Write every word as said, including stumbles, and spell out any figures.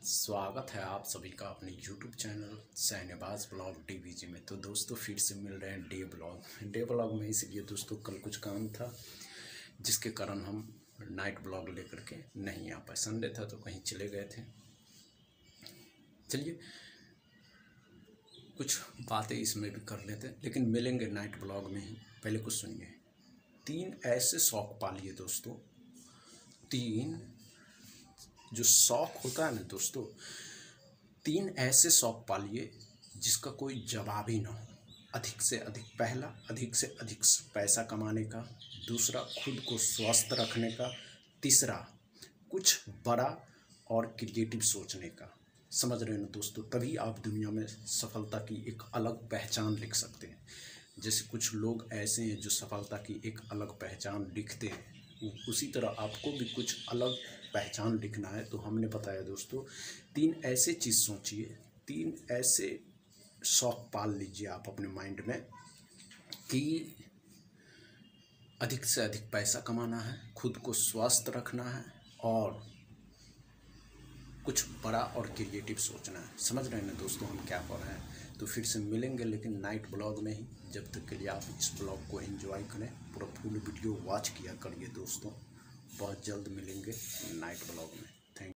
स्वागत है आप सभी का अपने YouTube channel Shahnawaz blog DVG में। तो दोस्तों फिर से मिल रहे हैं डे ब्लॉग डे ब्लॉग में। इसलिए दोस्तों कल कुछ काम था जिसके कारण हम नाइट ब्लॉग लेकर के नहीं आ पाए। संडे था तो कहीं चले गए थे। चलिए कुछ बातें इसमें भी कर लेते हैं, लेकिन मिलेंगे नाइट ब्लॉग में ही। पहले कुछ सुनिए। तीन ऐसे शौक पालिए दोस्तों, तीन जो शौक होता है ना दोस्तों, तीन ऐसे शौक पालिए जिसका कोई जवाब ही ना हो। अधिक से अधिक, पहला अधिक से अधिक पैसा कमाने का, दूसरा खुद को स्वस्थ रखने का, तीसरा कुछ बड़ा और क्रिएटिव सोचने का। समझ रहे हैं ना दोस्तों? तभी आप दुनिया में सफलता की एक अलग पहचान लिख सकते हैं। जैसे कुछ लोग ऐसे हैं जो सफलता की एक अलग पहचान लिखते हैं, उसी तरह आपको भी कुछ अलग पहचान लिखना है। तो हमने बताया दोस्तों, तीन ऐसे चीज़ सोचिए, तीन ऐसे शौक पाल लीजिए आप अपने माइंड में कि अधिक से अधिक पैसा कमाना है, खुद को स्वस्थ रखना है और कुछ बड़ा और क्रिएटिव सोचना है। समझ रहे हैं ना दोस्तों हम क्या कर रहे हैं? तो फिर से मिलेंगे, लेकिन नाइट ब्लॉग में ही। जब तक के लिए आप इस ब्लॉग को एंजॉय करें, पूरा फुल वीडियो वॉच किया करिए दोस्तों। बहुत जल्द मिलेंगे नाइट ब्लॉग में।